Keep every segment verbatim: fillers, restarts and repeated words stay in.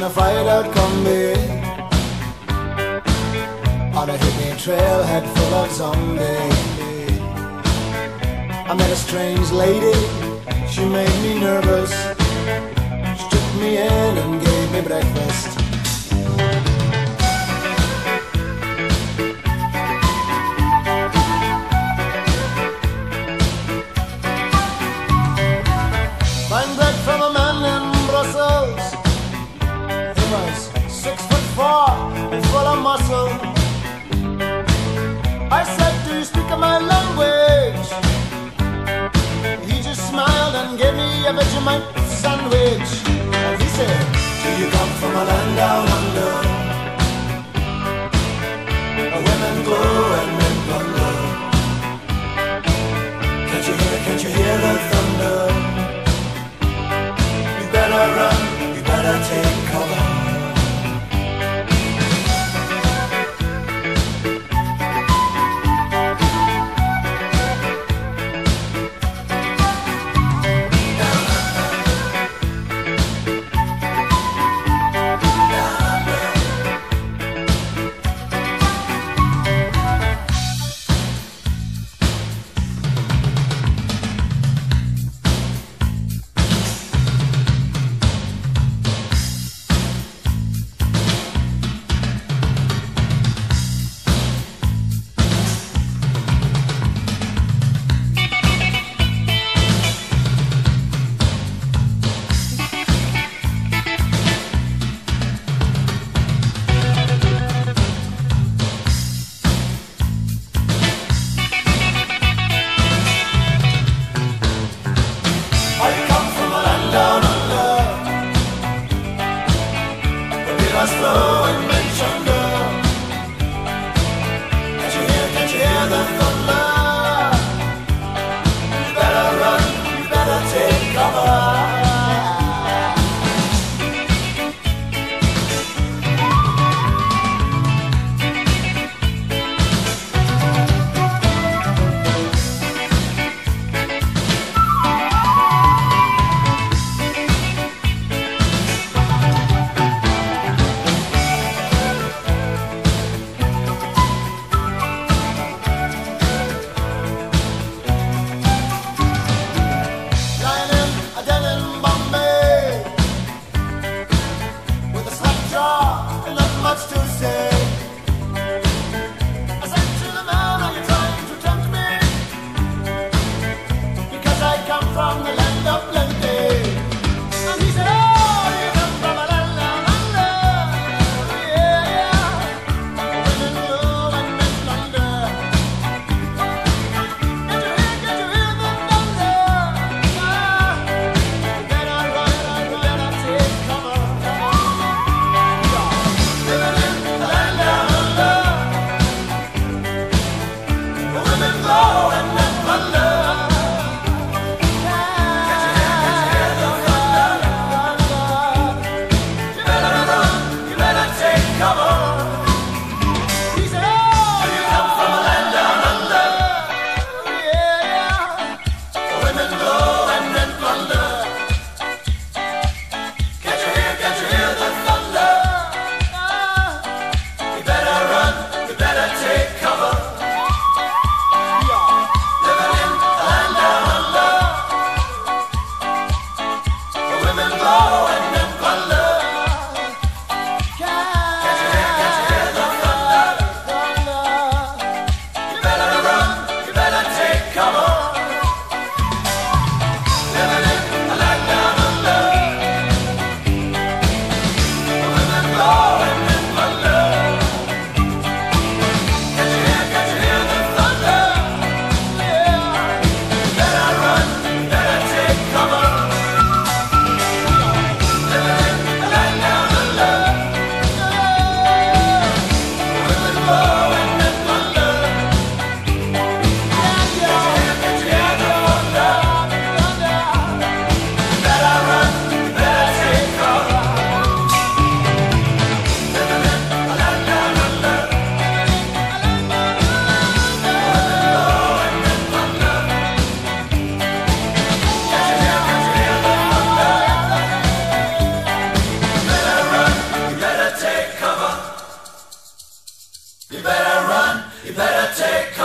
a fight out combi on a hippie trailhead full of zombies. I met a strange lady, she made me nervous. She took me in and gave me breakfast. Fine bread from a man in Brussels. He was six foot four and full of muscle. I said, do you speak my language? He just smiled and gave me a Vegemite sandwich. And he said, do you come from a land down under, where women glow and men plunder? Can't you hear, can't you hear the thunder? You better run, you better take cover.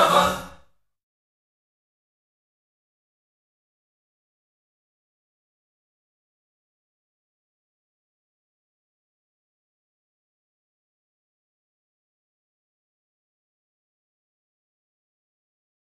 lover.